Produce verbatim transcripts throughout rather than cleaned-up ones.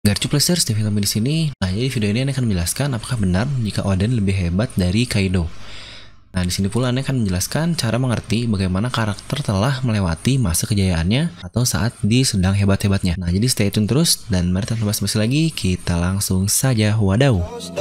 Garchuplasers di film di sini. Nah, jadi video ini akan menjelaskan apakah benar jika Oden lebih hebat dari Kaido. Nah, di sini pula Anda akan menjelaskan cara mengerti bagaimana karakter telah melewati masa kejayaannya atau saat di sedang hebat-hebatnya. Nah, jadi stay tune terus dan mari tanpa basa-basi lagi kita langsung saja wadaw.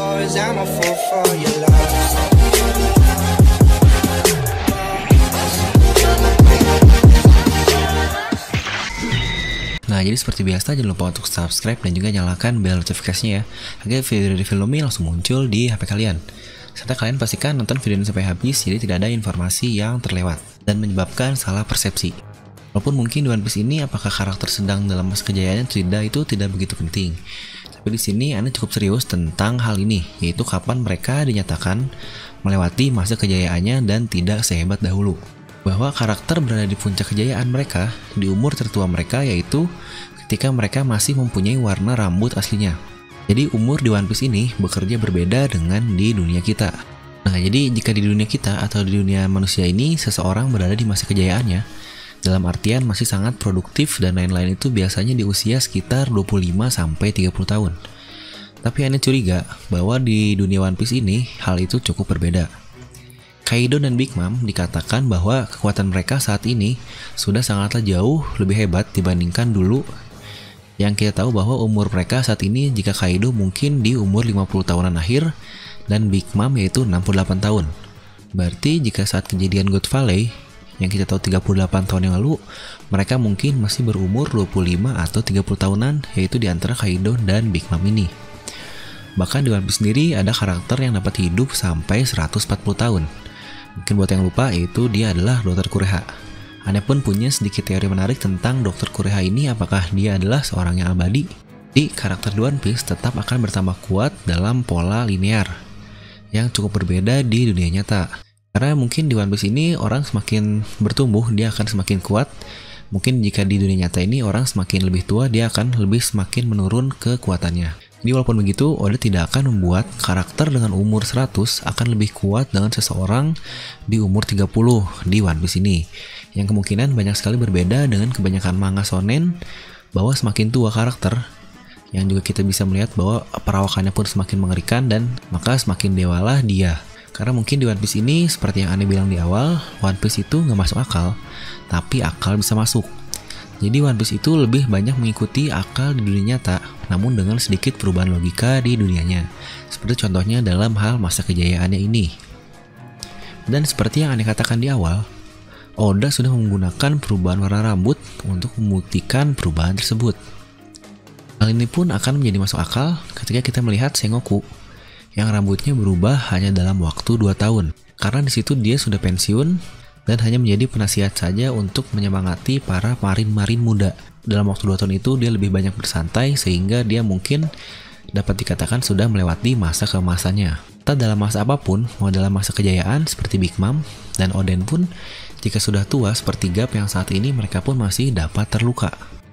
Nah, jadi seperti biasa jangan lupa untuk subscribe dan juga nyalakan bel notifikasinya ya, agar video dari film ini langsung muncul di H P kalian. Serta kalian pastikan nonton video ini sampai habis, jadi tidak ada informasi yang terlewat dan menyebabkan salah persepsi. Walaupun mungkin di One Piece ini apakah karakter sedang dalam masa kejayaannya tidak, itu tidak begitu penting. Tapi di sini Anda cukup serius tentang hal ini, yaitu kapan mereka dinyatakan melewati masa kejayaannya dan tidak sehebat dahulu. Bahwa karakter berada di puncak kejayaan mereka di umur tertua mereka, yaitu ketika mereka masih mempunyai warna rambut aslinya. Jadi umur di One Piece ini bekerja berbeda dengan di dunia kita. Nah, jadi jika di dunia kita atau di dunia manusia ini seseorang berada di masa kejayaannya, dalam artian masih sangat produktif dan lain-lain, itu biasanya di usia sekitar dua puluh lima sampai tiga puluh tahun. Tapi Anda curiga bahwa di dunia One Piece ini hal itu cukup berbeda. Kaido dan Big Mom dikatakan bahwa kekuatan mereka saat ini sudah sangatlah jauh lebih hebat dibandingkan dulu. Yang kita tahu bahwa umur mereka saat ini, jika Kaido mungkin di umur lima puluh tahunan akhir dan Big Mom yaitu enam puluh delapan tahun. Berarti jika saat kejadian God Valley yang kita tahu tiga puluh delapan tahun yang lalu, mereka mungkin masih berumur dua puluh lima atau tiga puluh tahunan, yaitu di antara Kaido dan Big Mom ini. Bahkan di One Piece sendiri ada karakter yang dapat hidup sampai seratus empat puluh tahun. Mungkin buat yang lupa, itu dia adalah Dokter Kureha. Anda pun punya sedikit teori menarik tentang Dokter Kureha ini, apakah dia adalah seorang yang abadi? Di karakter di One Piece tetap akan bertambah kuat dalam pola linear yang cukup berbeda di dunia nyata. Karena mungkin di One Piece ini orang semakin bertumbuh, dia akan semakin kuat. Mungkin jika di dunia nyata ini orang semakin lebih tua, dia akan lebih semakin menurun kekuatannya. Jadi walaupun begitu, Oda tidak akan membuat karakter dengan umur seratus akan lebih kuat dengan seseorang di umur tiga puluh di One Piece ini. Yang kemungkinan banyak sekali berbeda dengan kebanyakan manga shonen, bahwa semakin tua karakter, yang juga kita bisa melihat bahwa perawakannya pun semakin mengerikan dan maka semakin dewalah dia. Karena mungkin di One Piece ini, seperti yang Anda bilang di awal, One Piece itu nggak masuk akal, tapi akal bisa masuk. Jadi One Piece itu lebih banyak mengikuti akal di dunia nyata, namun dengan sedikit perubahan logika di dunianya. Seperti contohnya dalam hal masa kejayaannya ini. Dan seperti yang Anda katakan di awal, Oda sudah menggunakan perubahan warna rambut untuk membuktikan perubahan tersebut. Hal ini pun akan menjadi masuk akal ketika kita melihat Sengoku yang rambutnya berubah hanya dalam waktu dua tahun. Karena di situ dia sudah pensiun dan hanya menjadi penasihat saja untuk menyemangati para marin-marin muda. Dalam waktu dua tahun itu dia lebih banyak bersantai sehingga dia mungkin dapat dikatakan sudah melewati masa keemasannya. Entah dalam masa apapun, mau dalam masa kejayaan seperti Big Mom dan Oden pun, jika sudah tua seperti Garp yang saat ini, mereka pun masih dapat terluka.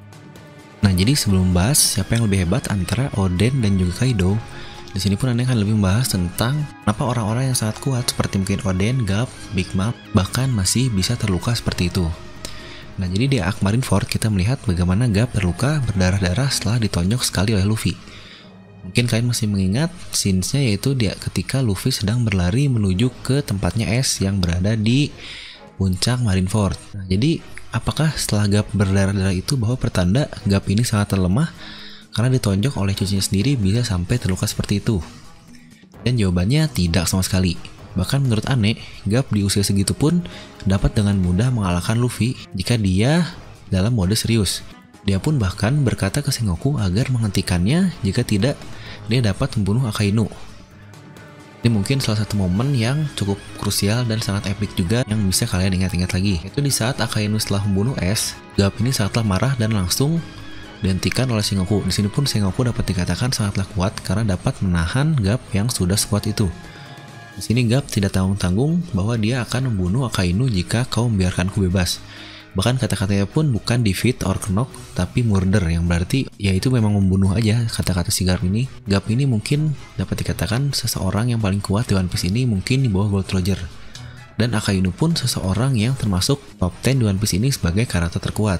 Nah, jadi sebelum bahas siapa yang lebih hebat antara Oden dan juga Kaido, di sini pun Anda akan lebih membahas tentang kenapa orang-orang yang sangat kuat seperti mungkin Oden, Garp, Big Mom bahkan masih bisa terluka seperti itu. Nah, jadi di arc Marineford kita melihat bagaimana Garp terluka berdarah-darah setelah ditonjok sekali oleh Luffy. Mungkin kalian masih mengingat scenes-nya, yaitu dia ketika Luffy sedang berlari menuju ke tempatnya es yang berada di puncak Marineford. Nah, jadi apakah setelah Garp berdarah-darah itu bahwa pertanda Garp ini sangat lemah karena ditonjok oleh cucunya sendiri bisa sampai terluka seperti itu? Dan jawabannya tidak sama sekali. Bahkan menurut Ane, Garp di usia segitu pun dapat dengan mudah mengalahkan Luffy jika dia dalam mode serius. Dia pun bahkan berkata ke Sengoku agar menghentikannya, jika tidak dia dapat membunuh Akainu. Ini mungkin salah satu momen yang cukup krusial dan sangat epik juga yang bisa kalian ingat-ingat lagi. Itu di saat Akainu setelah membunuh Es, Garp ini sangatlah marah dan langsung dihentikan oleh Sengoku. Di sini pun Sengoku dapat dikatakan sangatlah kuat karena dapat menahan Garp yang sudah sekuat itu. Di sini Garp tidak tanggung-tanggung bahwa dia akan membunuh Akainu jika kau membiarkanku bebas. Bahkan kata-katanya pun bukan defeat or knock, tapi murder, yang berarti yaitu memang membunuh aja kata-kata si Garp ini. Garp ini mungkin dapat dikatakan seseorang yang paling kuat di One Piece ini, mungkin di bawah Gold Roger. Dan Akainu pun seseorang yang termasuk top sepuluh di One Piece ini sebagai karakter terkuat.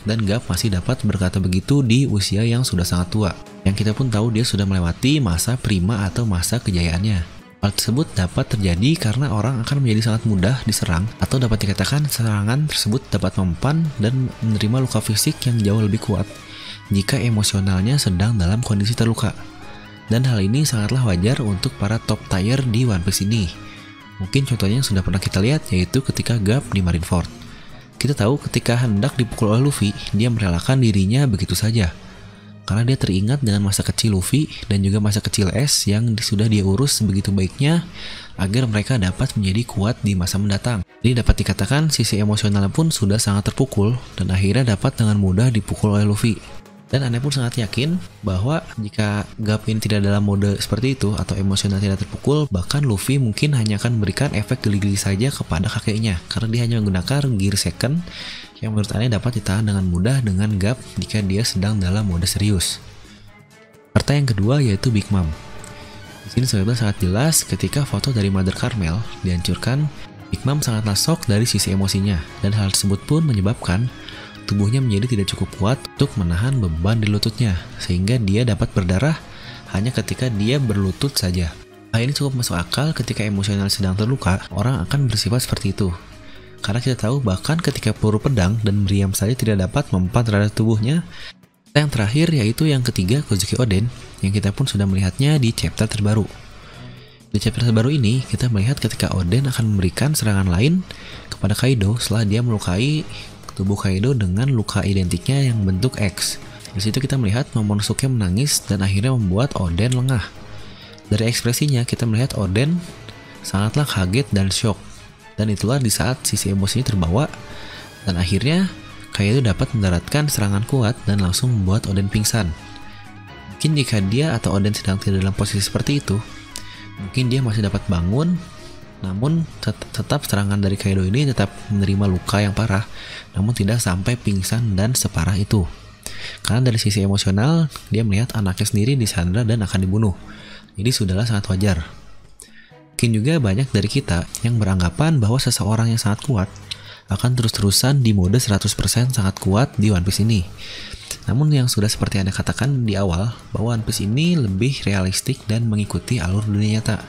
dan Garp masih dapat berkata begitu di usia yang sudah sangat tua. Yang kita pun tahu dia sudah melewati masa prima atau masa kejayaannya. Hal tersebut dapat terjadi karena orang akan menjadi sangat mudah diserang, atau dapat dikatakan serangan tersebut dapat mempan dan menerima luka fisik yang jauh lebih kuat jika emosionalnya sedang dalam kondisi terluka. Dan hal ini sangatlah wajar untuk para top tier di One Piece ini. Mungkin contohnya yang sudah pernah kita lihat yaitu ketika Garp di Marineford. Kita tahu ketika hendak dipukul oleh Luffy, dia merelakan dirinya begitu saja. Karena dia teringat dengan masa kecil Luffy dan juga masa kecil Ace yang sudah dia urus begitu baiknya agar mereka dapat menjadi kuat di masa mendatang. Jadi dapat dikatakan sisi emosionalnya pun sudah sangat terpukul dan akhirnya dapat dengan mudah dipukul oleh Luffy. Dan Anda pun sangat yakin bahwa jika Garp ini tidak dalam mode seperti itu atau emosional tidak terpukul, bahkan Luffy mungkin hanya akan memberikan efek geli-geli saja kepada kakeknya karena dia hanya menggunakan gear second yang menurut Anda dapat ditahan dengan mudah dengan Garp jika dia sedang dalam mode serius. Serta yang kedua yaitu Big Mom. Di sini sudah sangat jelas ketika foto dari Mother Carmel dihancurkan, Big Mom sangatlah shock dari sisi emosinya dan hal tersebut pun menyebabkan tubuhnya menjadi tidak cukup kuat untuk menahan beban di lututnya sehingga dia dapat berdarah hanya ketika dia berlutut saja. Hal ini cukup masuk akal ketika emosional sedang terluka, orang akan bersifat seperti itu. Karena kita tahu bahkan ketika peluru pedang dan meriam saja tidak dapat mempan terhadap tubuhnya. Yang terakhir yaitu yang ketiga Kozuki Oden yang kita pun sudah melihatnya di chapter terbaru. Di chapter terbaru ini kita melihat ketika Oden akan memberikan serangan lain kepada Kaido setelah dia melukai tubuh Kaido dengan luka identiknya yang bentuk X. Di situ kita melihat Momonosuke menangis dan akhirnya membuat Oden lengah. Dari ekspresinya kita melihat Oden sangatlah kaget dan shock. Dan itulah di saat sisi emosinya terbawa dan akhirnya Kaido dapat mendaratkan serangan kuat dan langsung membuat Oden pingsan. Mungkin jika dia atau Oden sedang tidak dalam posisi seperti itu, mungkin dia masih dapat bangun, namun tet- tetap serangan dari Kaido ini tetap menerima luka yang parah, namun tidak sampai pingsan dan separah itu. Karena dari sisi emosional, dia melihat anaknya sendiri disandra dan akan dibunuh. Jadi sudahlah sangat wajar. Mungkin juga banyak dari kita yang beranggapan bahwa seseorang yang sangat kuat akan terus-terusan di mode seratus persen sangat kuat di One Piece ini. Namun yang sudah seperti Anda katakan di awal, bahwa One Piece ini lebih realistik dan mengikuti alur dunia nyata.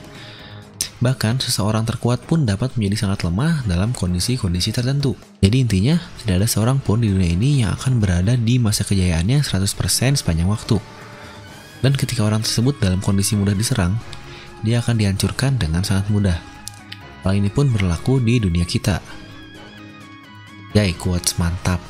Bahkan seseorang terkuat pun dapat menjadi sangat lemah dalam kondisi-kondisi tertentu. Jadi intinya, tidak ada seorang pun di dunia ini yang akan berada di masa kejayaannya seratus persen sepanjang waktu. Dan ketika orang tersebut dalam kondisi mudah diserang, dia akan dihancurkan dengan sangat mudah. Hal ini pun berlaku di dunia kita. Yay, quotes mantap.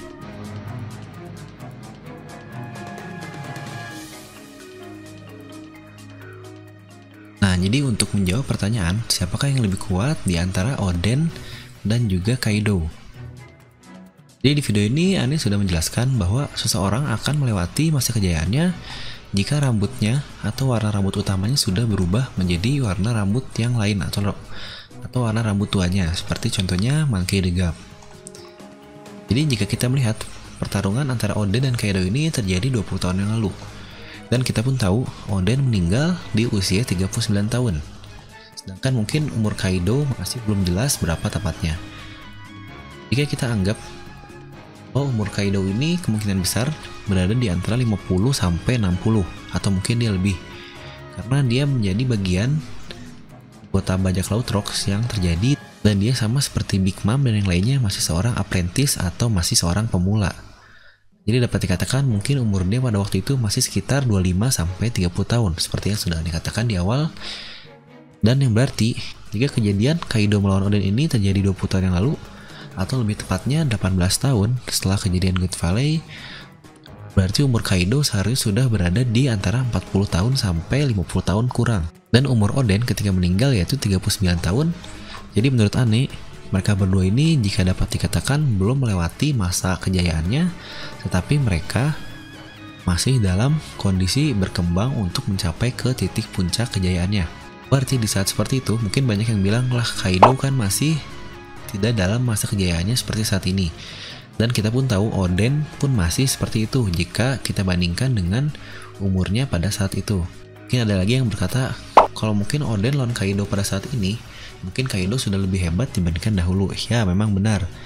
Nah, jadi untuk menjawab pertanyaan, siapakah yang lebih kuat di antara Oden dan juga Kaido? Jadi di video ini, Ani sudah menjelaskan bahwa seseorang akan melewati masa kejayaannya jika rambutnya atau warna rambut utamanya sudah berubah menjadi warna rambut yang lain atau atau warna rambut tuanya, seperti contohnya Monkey D. Garp. Jadi jika kita melihat pertarungan antara Oden dan Kaido ini terjadi dua puluh tahun yang lalu, dan kita pun tahu Oden meninggal di usia tiga puluh sembilan tahun, sedangkan mungkin umur Kaido masih belum jelas berapa tepatnya. Jika kita anggap oh, umur Kaido ini kemungkinan besar berada di antara lima puluh sampai enam puluh atau mungkin dia lebih. Karena dia menjadi bagian anggota bajak laut Rocks yang terjadi dan dia sama seperti Big Mom dan yang lainnya masih seorang apprentice atau masih seorang pemula. Jadi dapat dikatakan mungkin umur dia pada waktu itu masih sekitar dua puluh lima sampai tiga puluh tahun seperti yang sudah dikatakan di awal. Dan yang berarti jika kejadian Kaido melawan Oden ini terjadi dua puluh tahun yang lalu, atau lebih tepatnya delapan belas tahun setelah kejadian Good Valley, berarti umur Kaido seharusnya sudah berada di antara empat puluh tahun sampai lima puluh tahun kurang. Dan umur Oden ketika meninggal yaitu tiga puluh sembilan tahun. Jadi menurut Ane, mereka berdua ini jika dapat dikatakan belum melewati masa kejayaannya, tetapi mereka masih dalam kondisi berkembang untuk mencapai ke titik puncak kejayaannya. Berarti di saat seperti itu, mungkin banyak yang bilang lah Kaido kan masih tidak dalam masa kejayaannya seperti saat ini. Dan kita pun tahu Oden pun masih seperti itu jika kita bandingkan dengan umurnya pada saat itu. Mungkin ada lagi yang berkata, kalau mungkin Oden lawan Kaido pada saat ini, mungkin Kaido sudah lebih hebat dibandingkan dahulu. Ya, memang benar.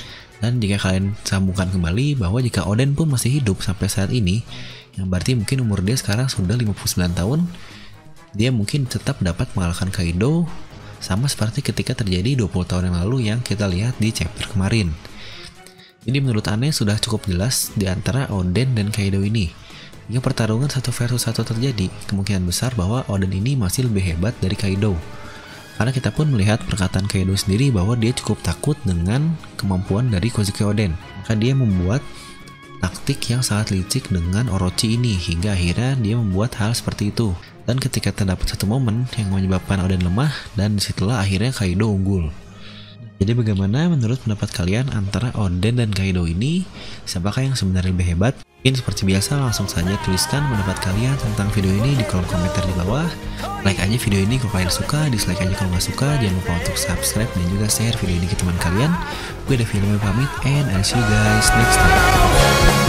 Dan jika kalian sambungkan kembali bahwa jika Oden pun masih hidup sampai saat ini, yang berarti mungkin umur dia sekarang sudah lima puluh sembilan tahun, dia mungkin tetap dapat mengalahkan Kaido, sama seperti ketika terjadi dua puluh tahun yang lalu yang kita lihat di chapter kemarin. Jadi menurut Aneh sudah cukup jelas di antara Oden dan Kaido ini. Jika pertarungan satu versus satu terjadi, kemungkinan besar bahwa Oden ini masih lebih hebat dari Kaido. Karena kita pun melihat perkataan Kaido sendiri bahwa dia cukup takut dengan kemampuan dari Kozuki Oden. Maka dia membuat taktik yang sangat licik dengan Orochi ini hingga akhirnya dia membuat hal seperti itu. Dan ketika terdapat satu momen yang menyebabkan Oden lemah dan disitulah akhirnya Kaido unggul. Jadi bagaimana menurut pendapat kalian antara Oden dan Kaido ini? Siapakah yang sebenarnya lebih hebat? Mungkin seperti biasa langsung saja tuliskan pendapat kalian tentang video ini di kolom komentar di bawah. Like aja video ini kalau kalian suka, dislike aja kalau nggak suka. Jangan lupa untuk subscribe dan juga share video ini ke teman kalian. Gue Devi pamit and I'll see you guys next time.